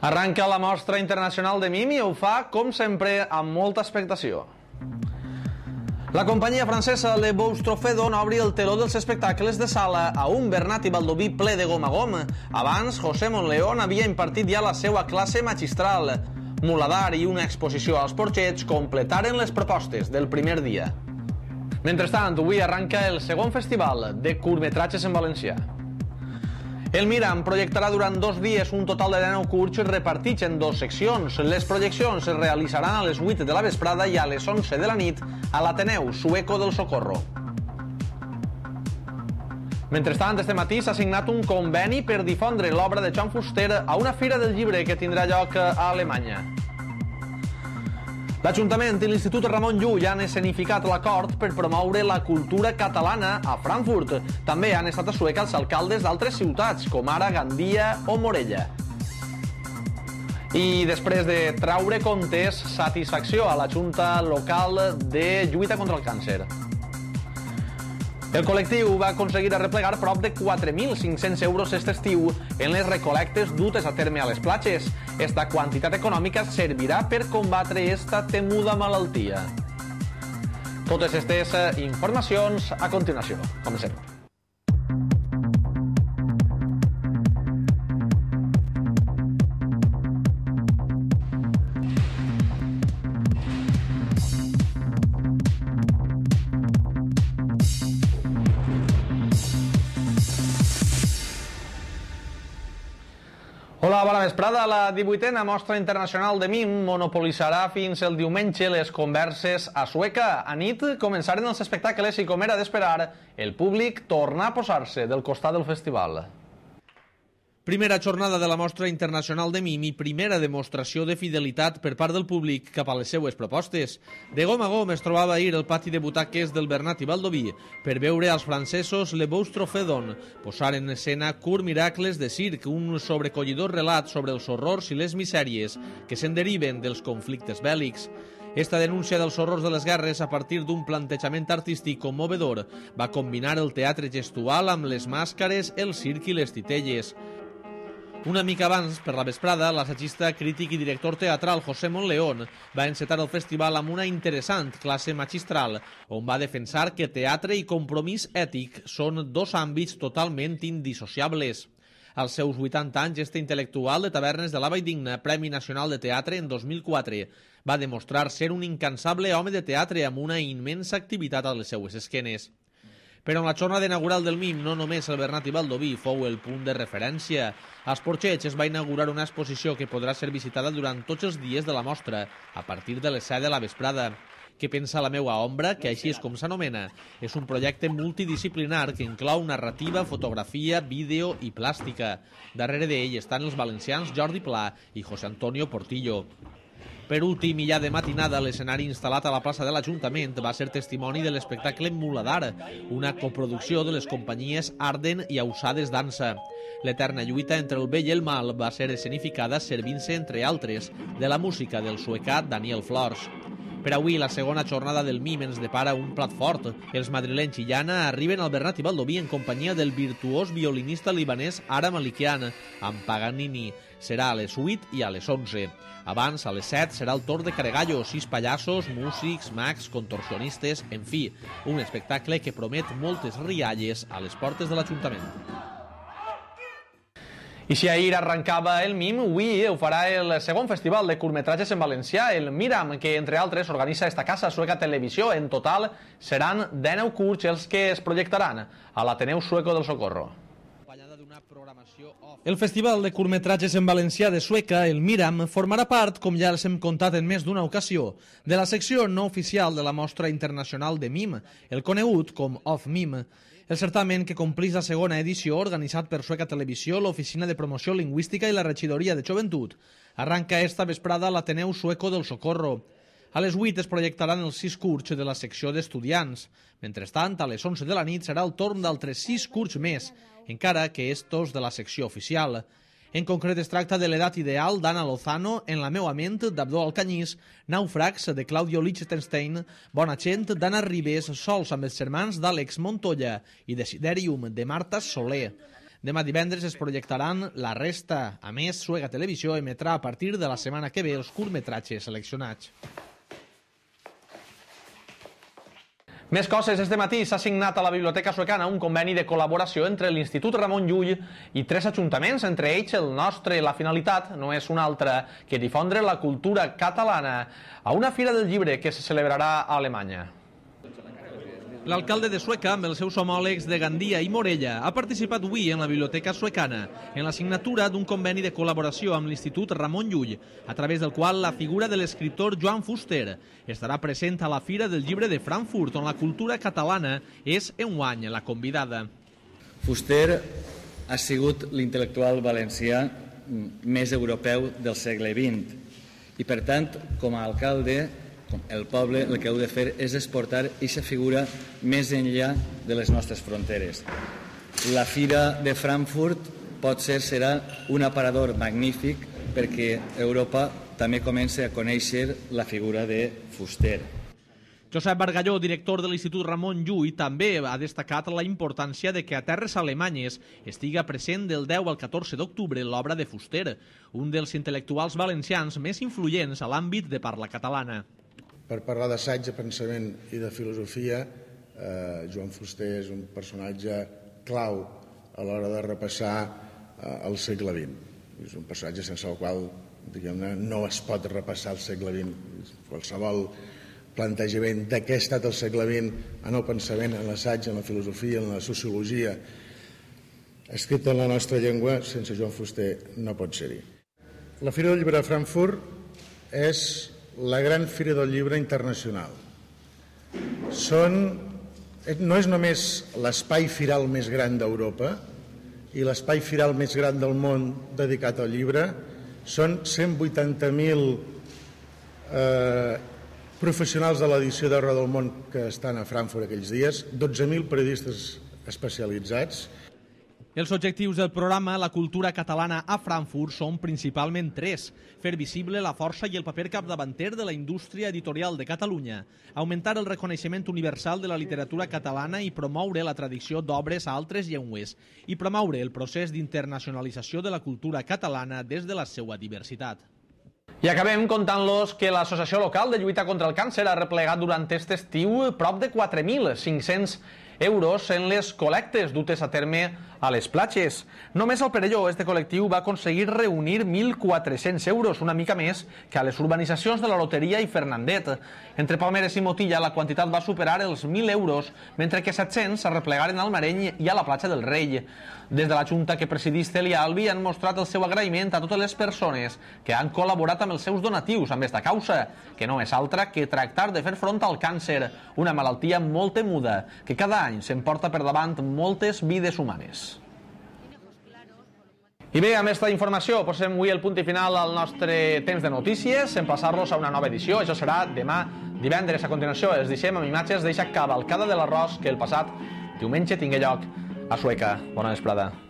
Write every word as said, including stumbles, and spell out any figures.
Arranca la mostra internacional de mim i ho fa, com sempre, amb molta expectació. La companyia francesa Le Boustrophédon obri el teló dels espectacles de sala a un Bernat i Baldoví ple de gom a gom. Abans, José Monleón havia impartit ja la seva classe magistral. Muladar i una exposició als porxets completaren les propostes del primer dia. Mentrestant, avui arranca el segon festival de curtmetratges en valencià. El Miram projectarà durant dos dies un total de dinou curts repartits en dues seccions. Les projeccions es realitzaran a les vuit de la vesprada i a les onze de la nit a l'Ateneu Sueco del Socorro. Mentrestant, este matí s'ha signat un conveni per difondre l'obra de Joan Fuster a una fira del llibre que tindrà lloc a Alemanya. L'Ajuntament i l'Institut Ramon Llull han escenificat l'acord per promoure la cultura catalana a Frankfurt. També han estat a Sueca els alcaldes d'altres ciutats, com ara Gandia o Morella. I després de traure comptes, satisfacció a la Junta Local de Lluita contra el Càncer. El col·lectiu va aconseguir arreplegar prop de quatre mil cinc-cents euros aquest estiu en les recol·lectes dutes a terme a les platges. Esta quantitat econòmica servirà per combatre esta temuda malaltia. Totes aquestes informacions a continuació. Comencem. Hola, bona vesprada. La divuitena Mostra Internacional de Mim monopolitzarà fins el diumenge les converses a Sueca. A nit començaren els espectacles i, com era d'esperar, el públic torna a posar-se del costat del festival. Primera jornada de la Mostra Internacional de Mim i primera demostració de fidelitat per part del públic cap a les seues propostes. De gom a gom es trobava ahir el pati de butaques del Bernat i Baldoví per veure als francesos Le Boustrophédon posar en escena Curt Miracles de circ, un sobrecollidor relat sobre els horrors i les misèries que se'n deriven dels conflictes bèl·lics. Esta denúncia dels horrors de les guerres a partir d'un plantejament artístic commovedor va combinar el teatre gestual amb les màscares, el circ i les titelles. Una mica abans, per la vesprada, l'assagista, crític i director teatral José Monleón va encetar el festival amb una interessant classe magistral, on va defensar que teatre i compromís ètic són dos àmbits totalment indissociables. Als seus vuitanta anys, este intel·lectual de Tavernes de la Valldigna, Premi Nacional de Teatre en dos mil quatre, va demostrar ser un incansable home de teatre amb una immensa activitat a les seues esquenes. Però en la jornada inaugural del Mim, no només el Bernat i Baldoví fou el punt de referència. Als Porxets es va inaugurar una exposició que podrà ser visitada durant tots els dies de la mostra, a partir de les set de la vesprada. Què pensa la meua ombra, que així és com s'anomena? És un projecte multidisciplinar que inclou narrativa, fotografia, vídeo i plàstica. Darrere d'ell estan els valencians Jordi Pla i José Antonio Portillo. Per últim, i ja de matinada, l'escenari instal·lat a la plaça de l'Ajuntament va ser testimoni de l'espectacle Muladar, una coproducció de les companyies Arden i Ausades Dansa. L'eterna lluita entre el bé i el mal va ser escenificada servint-se, entre altres, de la música del suecà Daniel Flors. Per avui, la segona jornada del Mim ens depara un plat fort. Els madrilenys i Llana arriben al Bernat i Baldoví en companyia del virtuós violinista libanès Ara Malikian, amb Paganini. Serà a les vuit i a les onze. Abans, a les set, serà el torn de Caregallo, sis pallassos, músics, mags, contorsionistes, en fi, un espectacle que promet moltes rialles a les portes de l'Ajuntament. I si ahir arrencava el Mim, avui ho farà el segon festival de curtmetratges en valencià, el Miram, que entre altres organitza esta casa Sueca Televisió. En total seran dinou curts els que es projectaran a l'Ateneu Sueco del Socorro. El Festival de Curtmetratges en Valencià de Sueca, el Miram, formarà part, com ja els hem contat en més d'una ocasió, de la secció no oficial de la Mostra Internacional de Mim, el conegut com Of Mim. El certamen, que complís la segona edició, organitzat per Sueca Televisió, l'Oficina de Promoció Lingüística i la Regidoria de Joventut, arranca esta vesprada a l'Ateneu Sueco del Socorro. A les vuit es projectaran els sis curts de la secció d'estudiants. Mentrestant, a les onze de la nit serà el torn d'altres sis curts més, encara que estos de la secció oficial. En concret, es tracta de l'edat ideal d'Anna Lozano, En la meua ment, d'Abdó Alcanyís, Nàufrags, de Claudio Lichtenstein, Bona gent, d'Anna Ribes, Sols amb els germans, d'Àlex Montoya i Desiderium, de Marta Soler. Demà divendres es projectaran la resta. A més, Sueca Televisió emetrà a partir de la setmana que ve els curtmetratges seleccionats. Més coses. Este matí s'ha signat a la Biblioteca Suecana un conveni de col·laboració entre l'Institut Ramon Llull i tres ajuntaments, entre ells el nostre. La finalitat no és una altra que difondre la cultura catalana a una fira del llibre que se celebrarà a Alemanya. L'alcalde de Sueca, amb els seus homòlegs de Gandia i Morella, ha participat avui en la Biblioteca Suecana en la signatura d'un conveni de col·laboració amb l'Institut Ramon Llull, a través del qual la figura de l'escriptor Joan Fuster estarà present a la Fira del Llibre de Frankfurt, on la cultura catalana és enguany la convidada. Fuster ha sigut l'intel·lectual valencià més europeu del segle vint i, per tant, com a alcalde, el poble el que heu de fer és exportar aquesta figura més enllà de les nostres fronteres. La Fira de Frankfurt potser serà un aparador magnífic perquè Europa també comença a conèixer la figura de Fuster. Josep Bargalló, director de l'Institut Ramon Llull, també ha destacat la importància de que a terres alemanyes estiga present del deu al catorze d'octubre l'obra de Fuster, un dels intel·lectuals valencians més influents a l'àmbit de parla catalana. Per parlar d'assaig, de pensament i de filosofia, eh, Joan Fuster és un personatge clau a l'hora de repassar eh, el segle vint. És un personatge sense el qual, diguem-ne, no es pot repassar el segle vint. Qualsevol plantejament de què ha estat el segle vint en el pensament, en l'assaig, en la filosofia, en la sociologia, escrit en la nostra llengua, sense Joan Fuster no pot ser-hi. La Fira del Llibre de Frankfurt és la gran Fira del Llibre internacional. Són, no és només l'espai firal més gran d'Europa i l'espai firal més gran del món dedicat al llibre, són cent vuitanta mil eh, professionals de l'edició d'arreu del món que estan a Frankfurt aquells dies, dotze mil periodistes especialitzats. Els objectius del programa La cultura catalana a Frankfurt són principalment tres: fer visible la força i el paper capdavanter de la indústria editorial de Catalunya, augmentar el reconeixement universal de la literatura catalana i promoure la tradició d'obres a altres llengües, i promoure el procés d'internacionalització de la cultura catalana des de la seva diversitat. I acabem contant-los que l'Associació Local de Lluita contra el Càncer ha replegat durant aquest estiu prop de quatre mil cinc-cents euros en les col·lectes dutes a terme a les platges. Només al Perelló este col·lectiu va aconseguir reunir mil quatre-cents euros, una mica més que a les urbanitzacions de la Loteria i Fernandet. Entre Palmeres i Motilla la quantitat va superar els mil euros, mentre que set-cents s'arreplegaren al Mareny i a la platja del Rei. Des de la Junta que presidís Celia Albi han mostrat el seu agraïment a totes les persones que han col·laborat amb els seus donatius amb esta causa, que no és altra que tractar de fer front al càncer, una malaltia molt temuda, que cada any s'emporta per davant moltes vides humanes. I bé, amb aquesta informació posem avui el punt i final al nostre temps de notícies, emplaçar-los a una nova edició. Això serà demà divendres. A continuació els deixem amb imatges d'eixa cavalcada de l'arròs que el passat diumenge tingué lloc a Sueca. Bona vesprada.